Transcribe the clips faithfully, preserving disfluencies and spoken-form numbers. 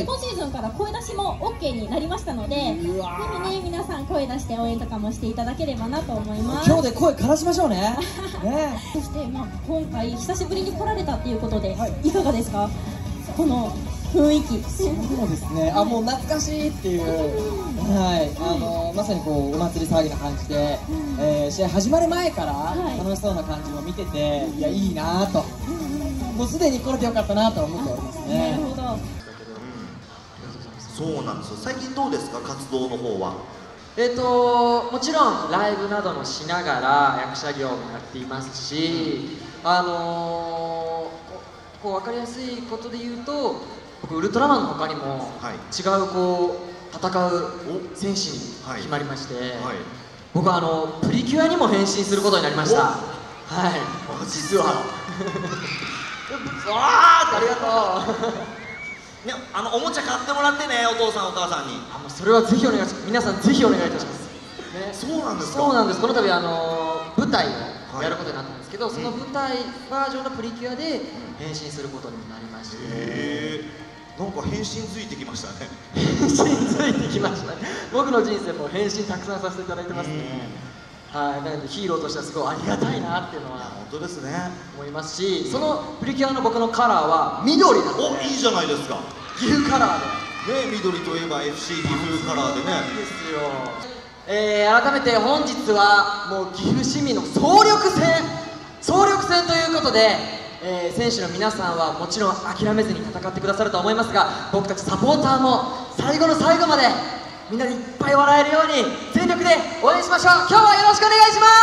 今シーズンから声出しも オーケー になりましたので、ぜひね皆さん声出して応援とかもしていただければなと思います。 今日で声枯らしましょうね。ねそして、まあ、今回久しぶりに来られたっていうことで、はい、いかがですか、この雰囲気。 そうですね、あ、もう懐かしいっていう、はい、あのまさにこうお祭り騒ぎな感じで、えー、試合始まる前から楽しそうな感じも見てて、いやいいなと、もうすでに来れてよかったなと思っておりますね。 なるほど。 そうなんですよ。最近どうですか、活動の方は。 えーともちろんライブなどもしながら役者業もやっていますし、あのー、こう分かりやすいことで言うと、僕ウルトラマンの他にも違うこう戦う戦士に決まりまして、はいはい、僕はあのプリキュアにも変身することになりました。はい、実は。わーってありがとう。 ね、あのおもちゃ買ってもらってね、お父さんお母さんに。 あ、もうそれはぜひお願いします。皆さんぜひお願いいたします。 ね、そうなんですか。 そうなんです。この度あの舞台をやることになったんですけど、はい、その舞台バージョンのプリキュアで変身することになりまして。 へー、なんか変身ついてきましたね。 変身ついてきましたね。僕の人生も変身たくさんさせていただいてますね。はい、なのでヒーローとしてはすごいありがたいなっていうのは本当ですね、 思いますし、そのプリキュアの僕のカラーは緑なんで。 お、いいじゃないですか。 岐阜カラーでね、緑といえば エフシー 岐阜カラーでね。 いいですよ。えー、改めて本日はもう岐阜市民の総力戦総力戦ということで、えー、選手の皆さんはもちろん諦めずに戦ってくださると思いますが、僕たちサポーターも最後の最後までみんなでいっぱい笑えるように全力で応援しましょう。今日はよろしくお願いします。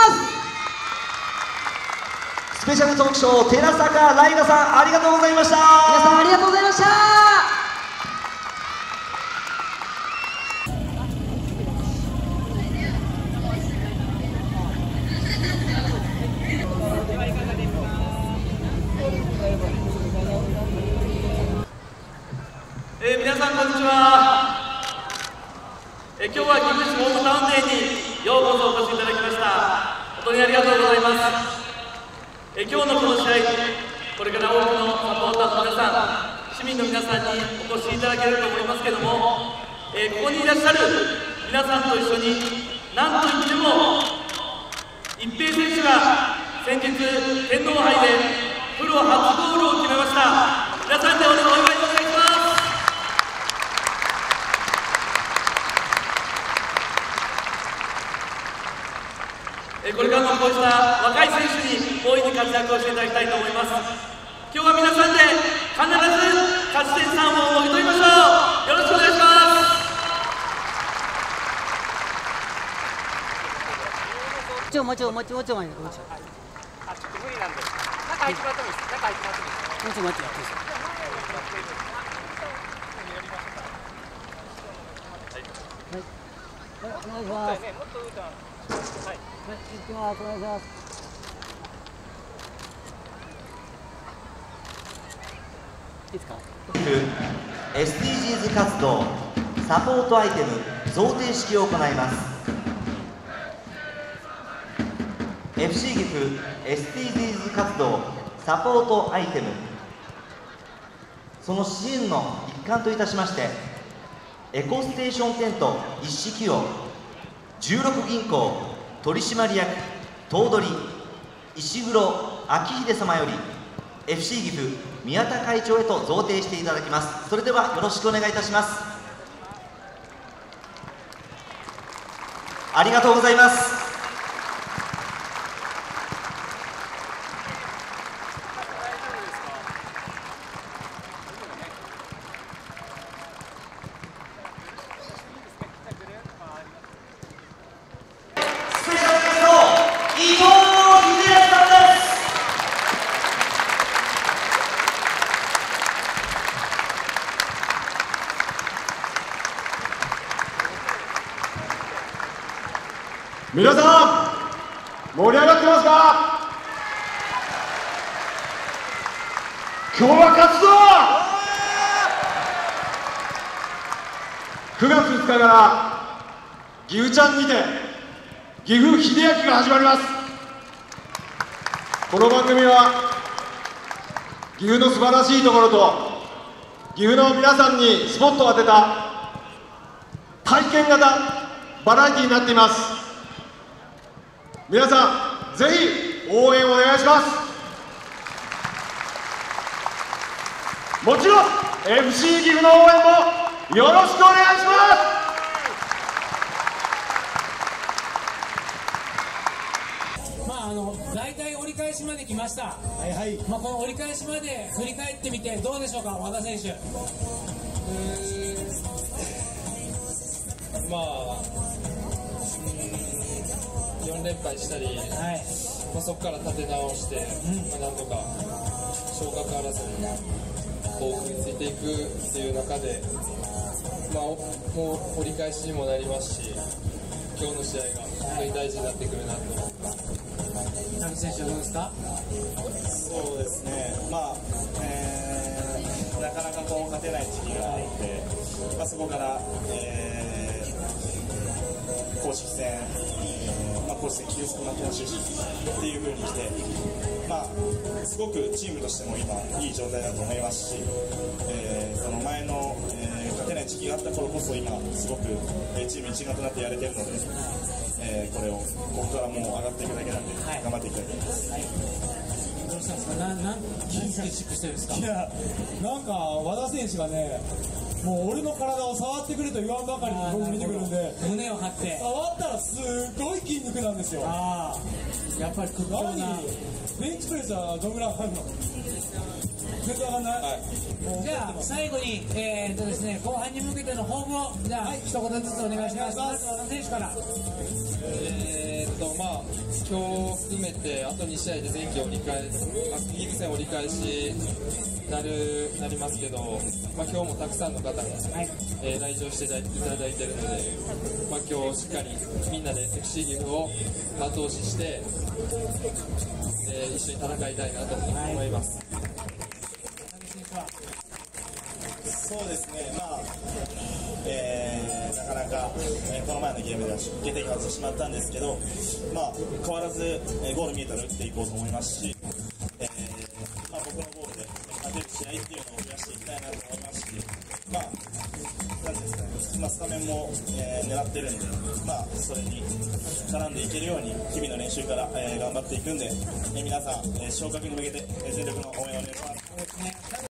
スペシャルトークショー、寺坂ライナさんありがとうございました。 皆さんありがとうございました。 えー、皆さんこんにちは。えー、今日は岐阜市ホームタウンデーにようこそお越しいただきました。本当にありがとうございます。えー、今日のこの試合、これから多くのサポーターの皆さん、市民の皆さんにお越しいただけると思いますけども、えー、ここにいらっしゃる皆さんと一緒に、なんといっても一平選手が先日天皇杯でプロ初ゴールを決めました。皆さんでお祝いお願いします。これからもこうした若い選手に大いに活躍をしていただきたいと思います。今日は皆さんで必ず勝ち点さんをもぎ取りましょう。よろしくお願いします。 ちょもうちょもうちょもうちょもうちょもうちょあ、ちょっと無理なんで中入ってもらってもいいです。中入ってもらってもいいです。 もうちょもうちょはい、お願いします。 もっと歌はい、 はい、行きます。お願いします。いいですか。 エスディージーズ 活動サポートアイテム贈呈式を行います。 エフシー 岐阜 エスディージーズ 活動サポートアイテム、その支援の一環といたしまして、エコステーションテント一式をじゅうろく銀行取締役頭取石黒明秀様より エフシー 岐阜宮田会長へと贈呈していただきます。それではよろしくお願いいたします。ありがとうございます。 皆さん盛り上がってますか。今日は勝つぞ。くがつふつかから岐阜ちゃんにて岐阜秀明が始まります。この番組は岐阜の素晴らしいところと岐阜の皆さんにスポットを当てた体験型バラエティになっています。皆さんぜひ応援お願いします。もちろん エフシー 岐阜の応援もよろしくお願いします。 あの大体折り返しまで来ました。はいはい。まあこの折り返しまで振り返ってみてどうでしょうか、和田選手。うーん、まあよん連敗したり、はい、まあそこから立て直して、うん、まあなんとか昇格争いにこう食いついていくっていう中で、まあもう折り返しにもなりますし、今日の試合が本当に大事になってくるなと思います。 田口選手はどうですか？ そうですね、まあ、えー、なかなかこう勝てない時期があって、まあ、そこから、えー、公式戦、まあ、公式戦、休息の投手っていう風にして、まあ、すごくチームとしても今、いい状態だと思いますし、えー、その前の、えー、勝てない時期があった頃こそ、今、すごく、えー、チーム一丸となってやれてるので。えー、これをここからもう上がっていくだけなんで、はい、頑張っていきたいと思います。はい、 どうしたんですか？な、なん、何スケッチしてるんですか？ いや、なんか和田選手がね、もう俺の体を触ってくれと言わんばかりに僕見てくるんで、 胸を張って触ったらすごい筋肉なんですよ。 ああ、やっぱり屈強な。 ベンチプレスはどんぐらい上がるの？全然上がんない。はい、 じゃあ最後に、えーとですね、後半に向けての抱負をじゃあ、はい、一言ずつお願いします。和田選手から。 えーっとまあ今日含めてあとに試合で前期折り返し、リーグ戦折り返しなるなりますけど、まあ今日もたくさんの方が、はい、えー、来場していただいているので、まあ今日しっかりみんなでセクシー岐阜を後押しして、えー、一緒に戦いたいなと思います。はい、 そうですね、まあ、えー、なかなか、えー、この前のゲームでは決定外してしまったんですけど、まあ、変わらず、えー、ゴール見えたら打っていこうと思いますし、えーまあ、僕のゴールで勝てる試合っていうのを増やしていきたいなと思いますし、まあ、なんていうんですかね、今スタメンも、えー、狙ってるんで、まあ、それに絡んでいけるように日々の練習から、えー、頑張っていくんで、えー、皆さん、えー、昇格に向けて、えー、全力の応援をお願いします。